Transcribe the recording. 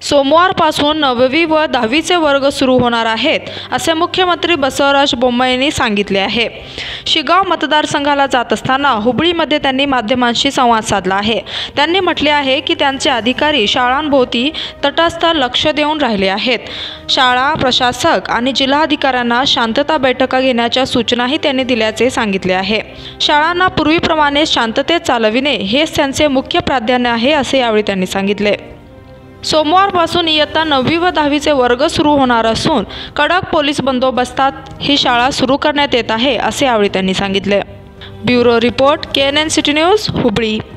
सोमवारपासून 9वी व 10वीचे वर्ग सुरू होणार आहेत, असे मुख्यमंत्री बसवराज बोम्माई यांनी सांगितले आहे। शिगाव मतदारसंघाला जात असताना हुबळीमध्ये त्यांनी माध्यमांशी संवाद साधला आहे। त्यांनी म्हटले आहे की त्यांचे अधिकारी शाळांभोवती तटस्थ लक्ष देऊन राहिले आहेत। शाळा प्रशासक आणि जिल्हाधिकाऱ्यांना शांतता बैठका घेण्याच्या सूचनाही त्यांनी दिल्याचे सांगितले आहे। शाळांना पूर्वीप्रमाणे शांततेत चालविणे हेच त्यांचे मुख्य प्राधान्य आहे, असे यावेळी त्यांनी सांगितले। सोमवारपासून इयत्ता 9वी व 10वीचे वर्ग सुरू होणार असून कडक पोलीस बंदोबस्तात ही शाळा सुरू करण्यात येत आहे, असे यावेळी त्यांनी सांगितले। Bureau report, KNN city news, Hubli.